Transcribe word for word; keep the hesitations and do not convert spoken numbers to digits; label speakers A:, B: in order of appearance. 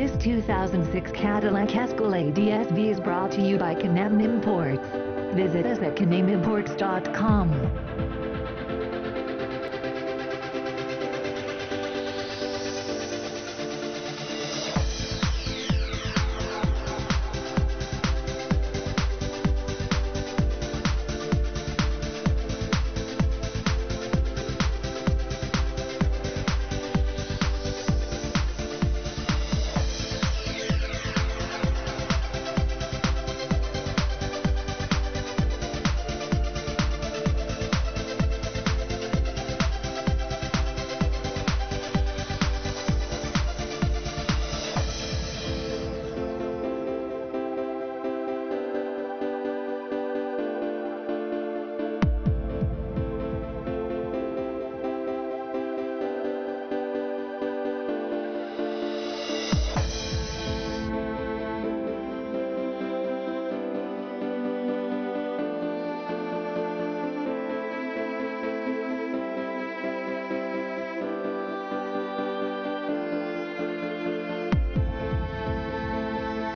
A: This two thousand six Cadillac Escalade E S V is brought to you by Can-Am Imports. Visit us at can am imports dot com.